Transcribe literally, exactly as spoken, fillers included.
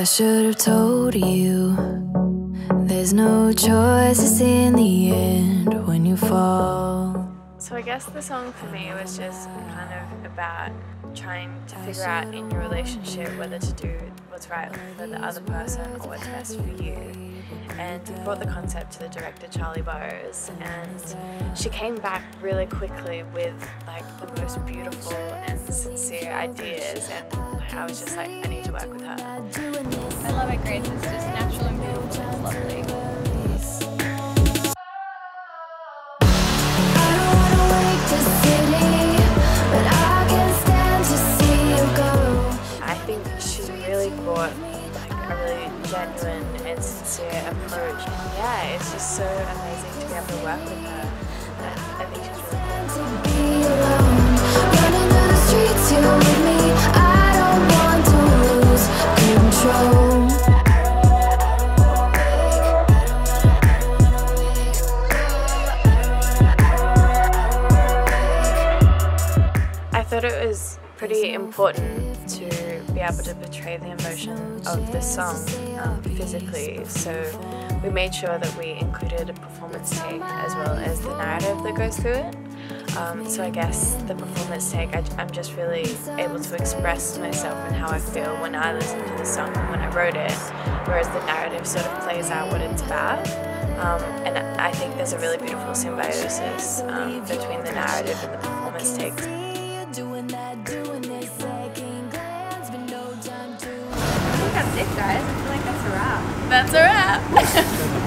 I should have told you there's no choices in the end when you fall. So I guess the song for me was just kind of about trying to figure out in your relationship whether to do what's right for the other person or what's best for you. And we brought the concept to the director Charlie Bowes, and she came back really quickly with like the most beautiful and sincere ideas, and I was just like, I need to work with her. I love it, Grace. It's just natural and beautiful. It's lovely. I think she really brought like a really genuine and sincere approach. And yeah, it's just so amazing to be able to work with her. And I think she's really cool. I thought it was pretty important to be able to portray the emotion of the song um, physically, so we made sure that we included a performance take as well as the narrative that goes through it. Um, so I guess the performance take, I, I'm just really able to express myself and how I feel when I listen to the song and when I wrote it, whereas the narrative sort of plays out what it's about. Um, and I think there's a really beautiful symbiosis um, between the narrative and the performance take. I think that's it, guys. I feel like that's a wrap. That's a wrap!